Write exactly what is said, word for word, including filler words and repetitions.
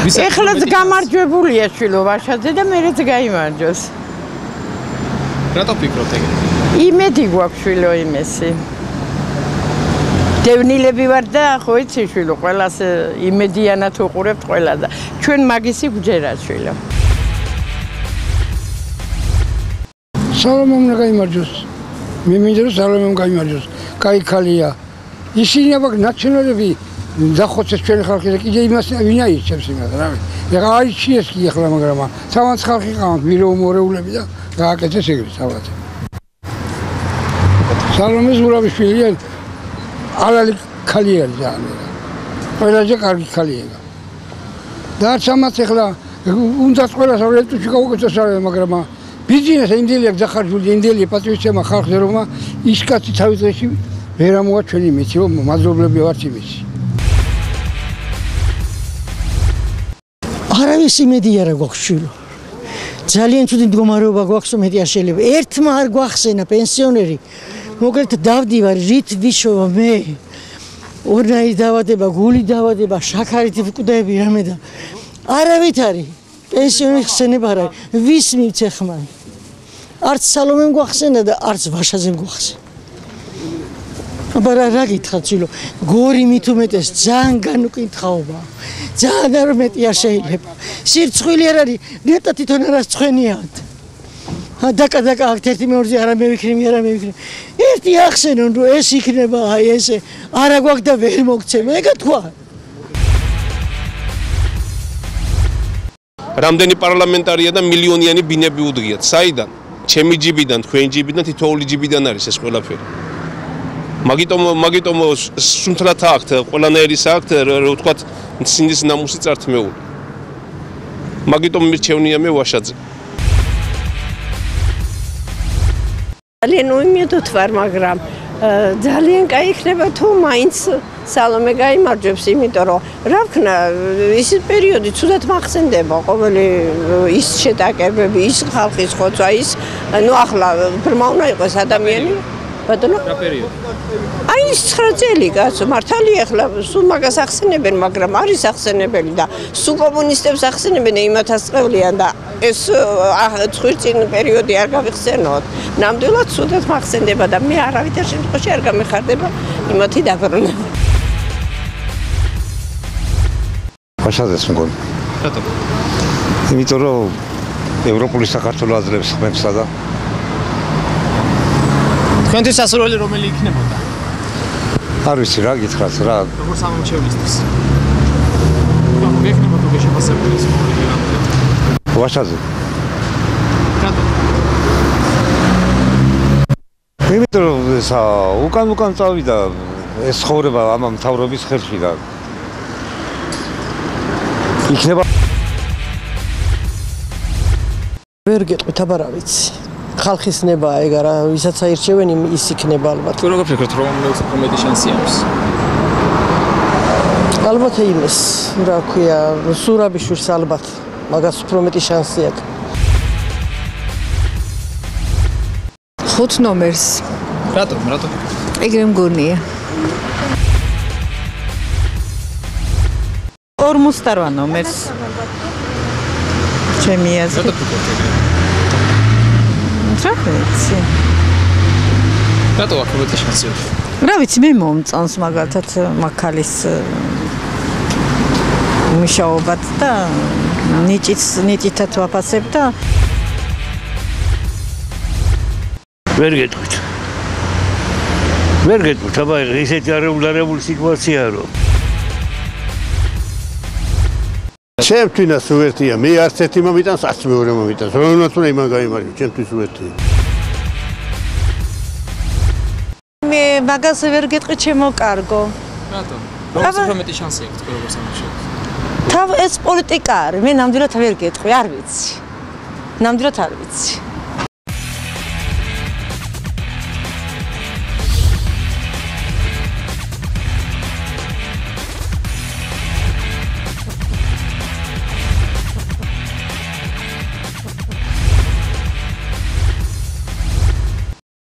ეხლაც გამარჯვებულია შვილო ვაშაძე და მერეც გაიმარჯვოს. რატო ფიქრობთ ეგრე? იმედი გვაქვს შვილო იმესი. დევნილები ვარ და ხო იცი შვილო, ყველას იმედიანად უყურებთ ყველა და ჩვენ მაგისი გვჯერა შვილო. სალომემ გაიმარჯვოს. მე მინდა რომ სალომემ გაიმარჯვოს. კაი ქალია. ისინი აბა ნაციონალები დახოცეს ჩვენი ხალხი და კიდე იმას ვინ აიჩებს იმას რა ვიცი. ეხლა აიჩიეს კი ეხლა მაგრამ თავად ხალხი ყავთ მირეუმორეულები და გააკეთეს ეგრე თავად. სალომეს ზურაბიშვილია ალალი ქალია ძალიან. ყველაზე კარგი ქალია. და არც ამას ეხლა უნდა ყველას რეტუში გავუკეთოს მაგრამ ბიზნეს ინდელია გახარჯული ინდელია პატრიოტიზმა ხალხზე რომ ის კაცი თავის დღეში ვერ ამოვა ჩვენი მიცი რომ მადლობლები ვართ იმის. არავის იმედი არა გვაქვს შვილო. ძალიან ცუდი მდგომარეობა გვაქვს მეტი არ შეიძლება. ერთმა არ გვახსენა პენსიონერი. მოკლედ დავდივარ რით ვიშოვა მე. ორნაირი დავადება, გული დავადება, შაქარით ვკვდები რამე და არავით არის. პენსიონერი ხსენება არ არის. ვის მივცე ხმარ? არც სალომემ გვახსენა და არც ვაშაძემ გვახსენა. აბა რა გითხრათ შვილო, გორი მით უმეტეს ძალიან განუკითხაობა. ძალიან არ მეტი არ შეიძლება. სირცხვილი არ არის, ნეტა თვითონ არას ცხენიათ. დაკა დაკა აქ ერთი მეორზე არა მევიქრიმი, არა მევიქრიმი. ერთი ახსენონ რომ ეს იქნება, აი ესე, არა გვაქვს და ვერ მოგცემა, ეგა თქვა. რამდენი პარლამენტარია და მილიონიანი ბინები უდგიათ. საიდან? ჩემი ჯიბიდან, თქვენი ჯიბიდან, თითოეული ჯიბიდან არის ეს ყველაფერი. მაგიტომ მაგიტომ სუნთლათ აქვთ, ყველანაირის აქვთ, რო ვთქვათ, სინდის ნამუსი წართმეული. მაგიტომ მირჩევნია მე ვაშაძე. ძალიან უიმედოთ ვარ, მაგრამ ძალიან კაი იქნება თუ მაინც სალომე გაიმარჯვებს, იმიტომ რომ რა ვქნა, ის პერიოდი ცუდად მახსენდება, ყოველი ის შეტაკებები, ის ხალხის ხოცვა, ის ნუ ახლა ბრმა უნდა იყოს ადამიანი. ბატონო? რა პერიოდი? აი ის ცხრა წელი კაცო, მართალია ახლა სულ მაგას ახსენებენ, მაგრამ არის ახსენებელი და სულ კომუნისტებს ახსენებენ იმათას წევლიან და ეს ხვირწინ პერიოდი არ გავიხსენოთ. ნამდვილად ცუდად მახსენდება და მე არავითარ შემთხვევაში არ გამეხარდება იმათი დაბრუნება. ვაშაძეს მგონი. რატო? იმიტომ რომ ევროპული საქართველოს აძლევს ხმებსა და თქვენთვის სასურველი რომელი იქნებოდა? არ ვიცი რა გითხრათ რა. როგორ სამომჩევლისთვის? მოგექნება თუ შეფასებული ის მომენტი? ვაშაძე. რატო? იმიტომ რომ ეს უკან უკან წავიდა ეს ცხოვრება ამ მთავრობის ხელში და იქნება ვერ გეტყვით, აბა რა ვიცი. ხალხის ნება ეგ არა, ვისაც აირჩევენ ის იქნება ალბათ. თუ როგორ ფიქრობთ, რომელს მეტი შანსი აქვს? ალბათ იმის, რა ქვია, სურაბიშვილს ალბათ, მაგას უფრო მეტი შანსი აქვს. ხუთ ნომერს. რატო? რატო? ეგრე მგონია. ორმოცდაოთხ ნომერს. ჩემი აზრით. რატო ფიქრობთ ეგრე? რა ვიცი. რატო აქ მეტი შანსი აქვს? რა ვიცი, მე მომწონს მაგალითად მაქალის მუშაობად და ნიჭიც ნიჭითაც ვაფასებ და ვერ გეტყვით. ვერ გეტყვით, აბა ისეთი არეულარებული სიტუაციაა რომ ჩემთვისაც უერთია, მე არც ერთი მომიტანს, არც მეორე მომიტანს. რომელმაც უნდა იმან გაიმარჯვა, ჩემთვის უერთია. მე მაგას ვერ გეტყვი ჩემო კარგო. რატო? რომელს უფრო მეტი შანსი აქვს თქვენ როგორ სამშობლოს? თავ ეს პოლიტიკა არის, მე ნამდვილად ვერ გეტყვი, არ ვიცი. ნამდვილად არ ვიცი.